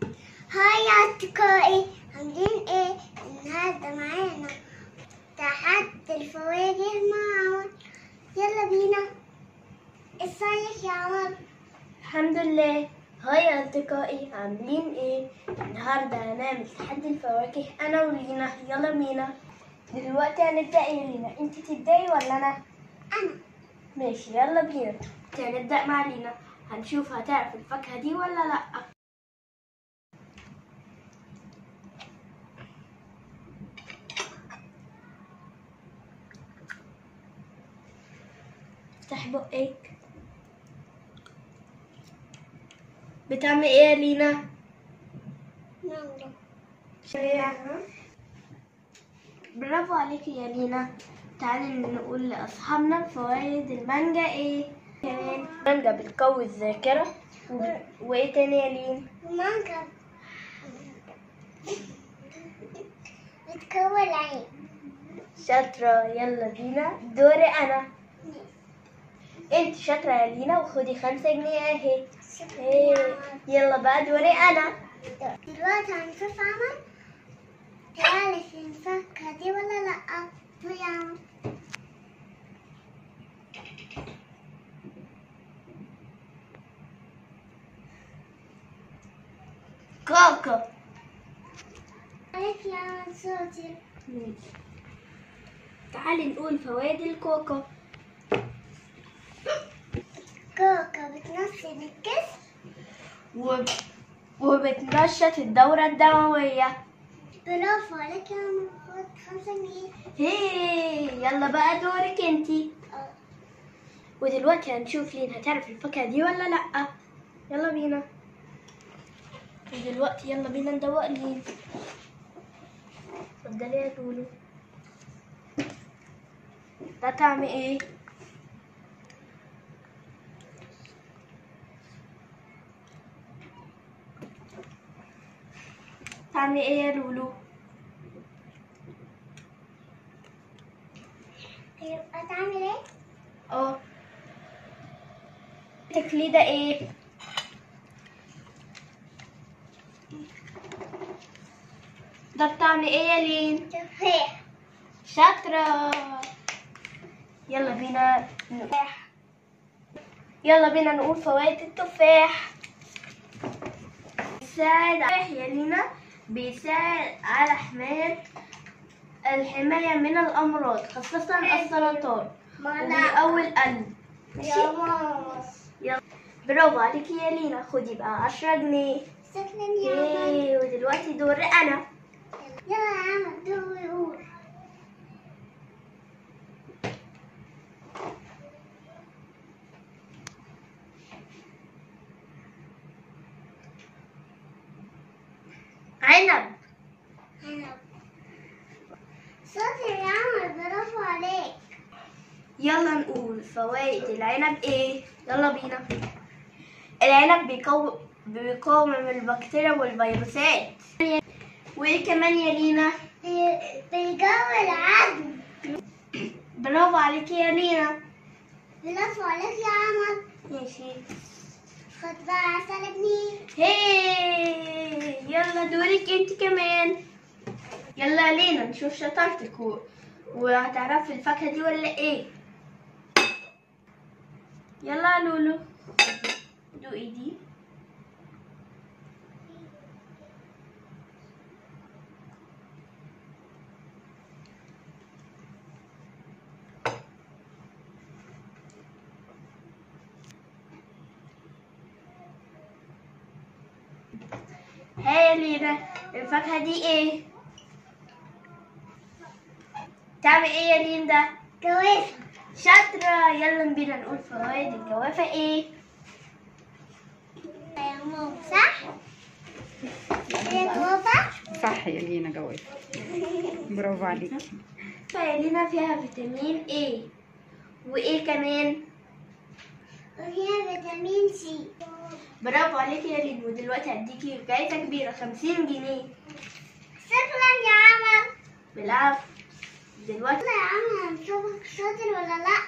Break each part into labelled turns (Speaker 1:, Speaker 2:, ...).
Speaker 1: هاي يا أصدقائي، عاملين إيه؟ النهاردة معانا تحدي الفواكه مع عمر. يلا بينا. ازيك يا عمر؟
Speaker 2: الحمد لله. هاي يا أصدقائي، عاملين إيه؟ النهاردة هنعمل تحدي الفواكه أنا ولينا. يلا بينا. دلوقتي هنبدأ إيه لينا؟ أنت تبدأي ولا أنا؟
Speaker 1: أنا.
Speaker 2: ماشي، يلا بينا. هنبدأ مع لينا، هنشوف هتعرف الفاكهة دي ولا لأ. افتح بقك. بتعمل إيه يا لينا؟
Speaker 1: مانجا.
Speaker 2: برافو عليكي يا لينا. تعالي نقول لأصحابنا فوائد المانجا إيه؟ كمان المانجا بتقوي الذاكرة وإيه تاني يا لين؟
Speaker 1: مانجا بتكون العين.
Speaker 2: شاطرة. يلا بينا، دوري أنا. انت شاطرة يا لينا، وخدي 5 جنيه اهي. يلا بقى دوري أنا.
Speaker 1: دلوقتي هنشوف عمر تعرف الفاكهة دي ولا لأ. يا عمر.
Speaker 2: كوكو.
Speaker 1: عارف يا عمر صوتي.
Speaker 2: تعالي نقول فوائد الكوكو.
Speaker 1: كوكو بتنشط الجسم
Speaker 2: وبتنشط الدورة الدموية.
Speaker 1: برافو عليك يا عمر. خد 5 جنيه.
Speaker 2: يلا بقى دورك انتي. ودلوقتي هنشوف لين هتعرف الفاكهة دي ولا لأ. يلا بينا. ودلوقتي يلا بينا ندوق لين. اتفضلي يا لولو. ده طعم ايه؟ طعم ايه يا لولو؟
Speaker 1: يبقى تعمل ايه؟
Speaker 2: اه. تاكلي ده ايه؟ ده بطعم ايه يا لين؟
Speaker 1: تفاح.
Speaker 2: شاطرة. يلا بينا يلا بينا نقول فوائد التفاح. بيساعد يا لينا، بيساعد على الحماية من الأمراض خاصة السرطان، وبيقوي القلب. ماشي؟
Speaker 1: يا ماما.
Speaker 2: يلا. برافو عليكي يا لينا، خدي بقى 10 جنيه.
Speaker 1: شكرا يا عمر.
Speaker 2: ودلوقتي دوري أنا.
Speaker 1: يلا يا عمر دور يقول.
Speaker 2: عنب.
Speaker 1: عنب. شاطر يا عمر، برافو عليك.
Speaker 2: يلا نقول فوائد العنب ايه. يلا بينا. العنب بيقاوم البكتيريا والفيروسات. وايه كمان يا لينا؟
Speaker 1: بيقوي العظم.
Speaker 2: برافو عليكي يا لينا.
Speaker 1: برافو عليك يا عمر.
Speaker 2: ماشي.
Speaker 1: خد بقى 10 جنيه.
Speaker 2: يلا دورك انت كمان. يلا يا لينا نشوف شطارتك وهتعرفي الفاكهة دي ولا ايه. يلا يا لولو دوقي دي. يا لينا، الفاكهة دي ايه؟ تعمل ايه يا ليندا؟
Speaker 1: جوافة.
Speaker 2: شاطرة. يلا بينا نقول فوائد الجوافة ايه؟
Speaker 1: يا ماما صح؟ هي جوافة؟
Speaker 3: صح يا لينا، جوافة. برافو عليكي.
Speaker 2: يا لينا فيها فيتامين ايه وايه كمان؟
Speaker 1: وفيها فيتامين سي.
Speaker 2: برافو عليكي يا لين. ودلوقتي هديكي جايزة كبيرة 50 جنيه.
Speaker 1: شكرا يا عمر.
Speaker 2: بالعافية. دلوقتي
Speaker 1: يلا يا عمر هنشوفك شاطر ولا لأ.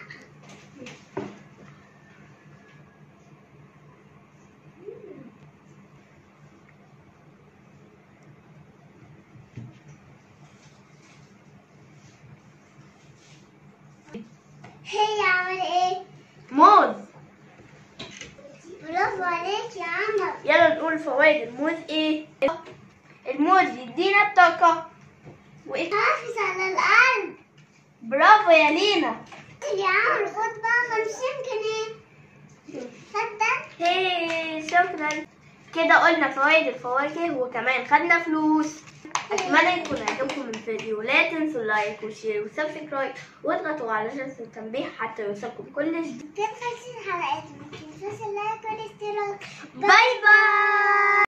Speaker 2: يلا نقول فوائد الموز ايه. الموز يدينا الطاقة
Speaker 1: حافظ على القلب.
Speaker 2: برافو يا لينا.
Speaker 1: يا عمرو خد بقى 50 جنيه. صدق.
Speaker 2: هي شكرا. كده قلنا فوائد الفواكه وكمان خدنا فلوس. اتمنى يكون عجبكم الفيديو. لا تنسوا اللايك والشير والسبسكرايب واضغطوا على جرس التنبيه حتى يوصلكم كل جديد.
Speaker 1: كده خلصت حلقتنا، متنسوش اللايك والاشتراك.
Speaker 2: باي باي.